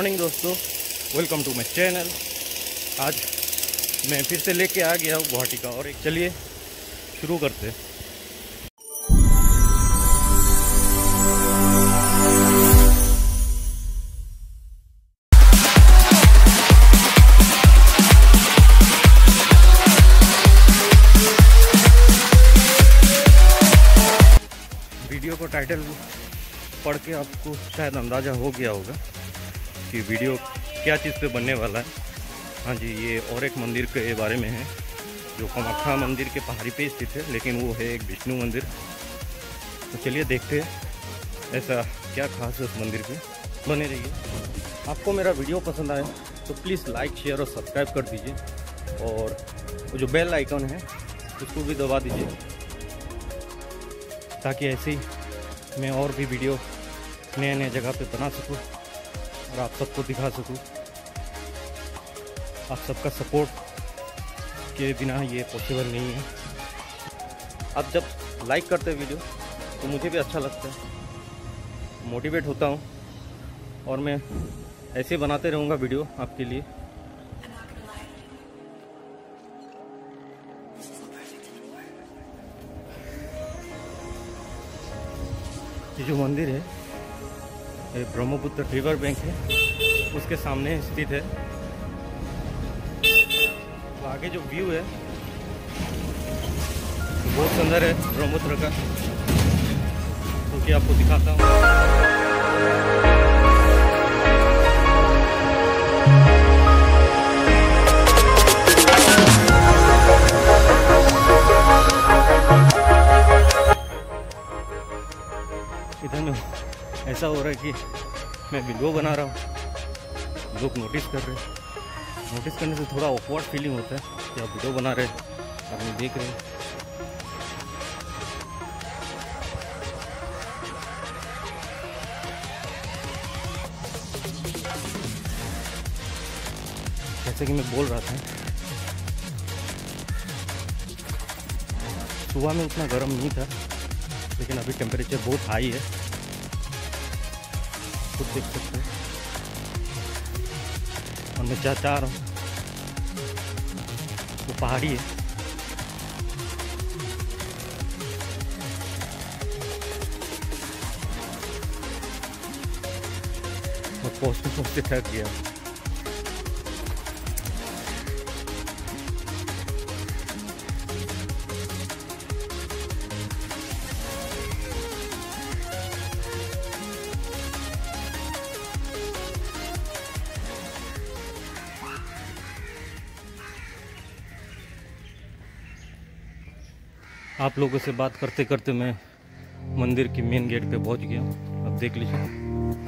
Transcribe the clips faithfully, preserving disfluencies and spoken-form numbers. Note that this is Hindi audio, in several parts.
मॉर्निंग दोस्तों, वेलकम टू माय चैनल। आज मैं फिर से लेके आ गया हूँ गुवाहाटी का, और एक चलिए शुरू करते हैं। वीडियो को टाइटल पढ़ के आपको शायद अंदाज़ा हो गया होगा कि वीडियो क्या चीज़ पे बनने वाला है। हाँ जी, ये और एक मंदिर के बारे में है जो कामाख्या मंदिर के पहाड़ी पे स्थित है, लेकिन वो है एक विष्णु मंदिर। तो चलिए देखते हैं ऐसा क्या खास है उस मंदिर पे। बने रहिए। आपको मेरा वीडियो पसंद आए तो प्लीज़ लाइक, शेयर और सब्सक्राइब कर दीजिए, और वो जो बेल आइकन है उसको भी दबा दीजिए, ताकि ऐसे ही मैं और भी वीडियो नए नए जगह पे बना सकूं और आप सबको दिखा सकूं। आप सबका सपोर्ट के बिना ये पॉसिबल नहीं है। आप जब लाइक करते हैं वीडियो तो मुझे भी अच्छा लगता है, मोटिवेट होता हूँ, और मैं ऐसे बनाते रहूँगा वीडियो आपके लिए। ये जो मंदिर है ये ब्रह्मपुत्र रिवर बैंक है, उसके सामने स्थित है। तो आगे जो व्यू है बहुत सुंदर है ब्रह्मपुत्र का, तो कि आपको दिखाता हूँ। इधर में ऐसा हो रहा है कि मैं वीडियो बना रहा हूँ, लोग नोटिस कर रहे हैं। नोटिस करने से थोड़ा ऑकवर्ड फीलिंग होता है कि आप वीडियो बना रहे हैं, आदमी देख रहे हैं। जैसे कि मैं बोल रहा था, सुबह में उतना गर्म नहीं था, लेकिन अभी टेम्परेचर बहुत हाई है, खुद देख सकते हैं। और मैं जहाँ चाह रहा हूँ वो पहाड़ी है। मैं पहुँचते पहुँचते थक गया। आप लोगों से बात करते करते मैं मंदिर की मेन गेट पे पहुंच गया। अब देख लीजिए।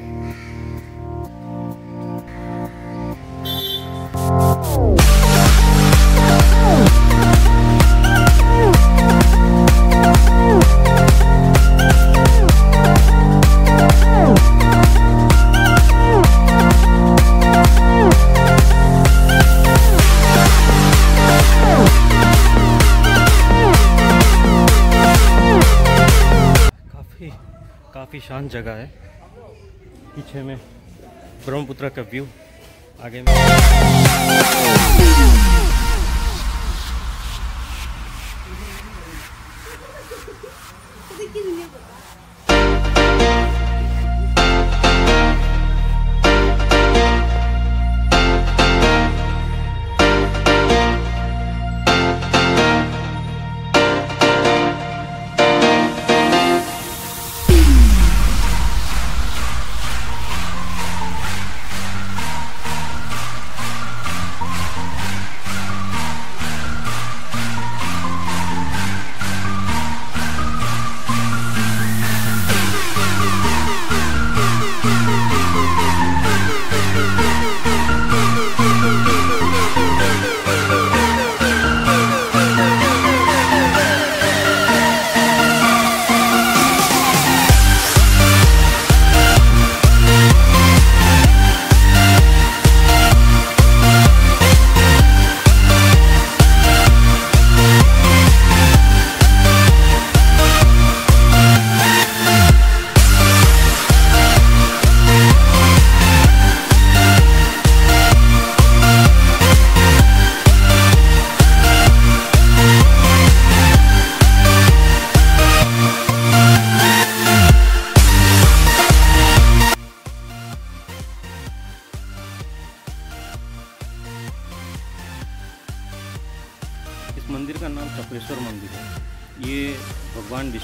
काफ़ी शांत जगह है। पीछे में ब्रह्मपुत्र का व्यू, आगे में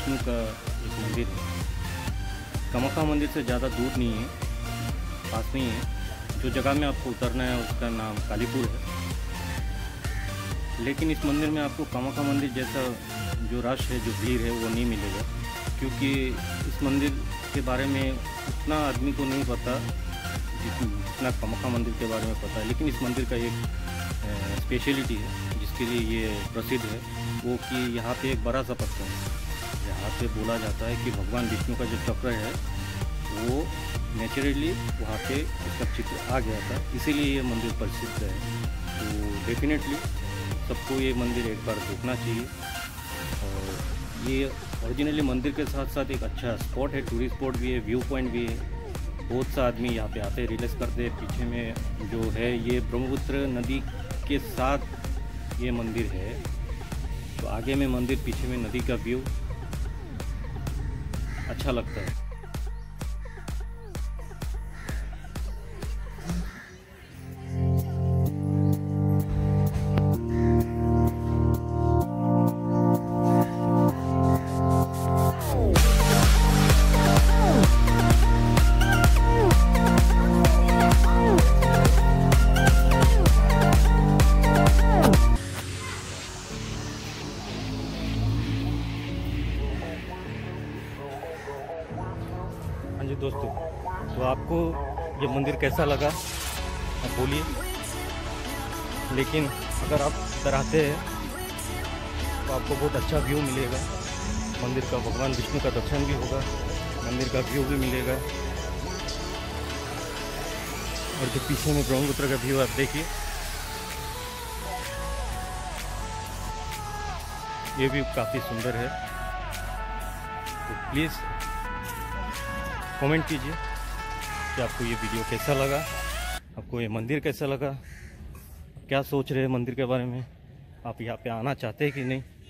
विष्णु का एक मंदिर है। कामाख्या मंदिर से ज़्यादा दूर नहीं है, पास नहीं है। जो जगह में आपको उतरना है उसका नाम कालीपुर है। लेकिन इस मंदिर में आपको कामाख्या मंदिर जैसा जो रश है, जो भीड़ है, वो नहीं मिलेगा, क्योंकि इस मंदिर के बारे में उतना आदमी को नहीं पता जितना कामाख्या मंदिर के बारे में पता है। लेकिन इस मंदिर का एक स्पेशलिटी है जिसके लिए ये प्रसिद्ध है, वो कि यहाँ पे एक बड़ा सा पत्थर है। यहाँ पे बोला जाता है कि भगवान विष्णु का जो चक्र है वो नेचुरली वहाँ पे इसका चित्र आ गया था, इसीलिए ये मंदिर प्रसिद्ध है। तो डेफिनेटली सबको ये मंदिर एक बार देखना चाहिए। और ये ओरिजिनली मंदिर के साथ साथ एक अच्छा स्पॉट है, टूरिस्ट स्पॉट भी है, व्यू पॉइंट भी है। बहुत सा आदमी यहाँ पे आते हैं, रिलैक्स करते हैं। पीछे में जो है ये ब्रह्मपुत्र नदी के साथ ये मंदिर है, तो आगे में मंदिर, पीछे में नदी का व्यू अच्छा लगता है। हाँ जी दोस्तों, तो आपको ये मंदिर कैसा लगा आप बोलिए। लेकिन अगर आप इधर आते हैं तो आपको बहुत अच्छा व्यू मिलेगा मंदिर का। भगवान विष्णु का दर्शन भी होगा, मंदिर का व्यू भी मिलेगा। और जो पीछे में ब्रह्मपुत्र का व्यू आप देखिए, ये भी काफ़ी सुंदर है। तो प्लीज़ कमेंट कीजिए कि आपको ये वीडियो कैसा लगा, आपको ये मंदिर कैसा लगा, क्या सोच रहे हैं मंदिर के बारे में, आप यहाँ पे आना चाहते हैं कि नहीं।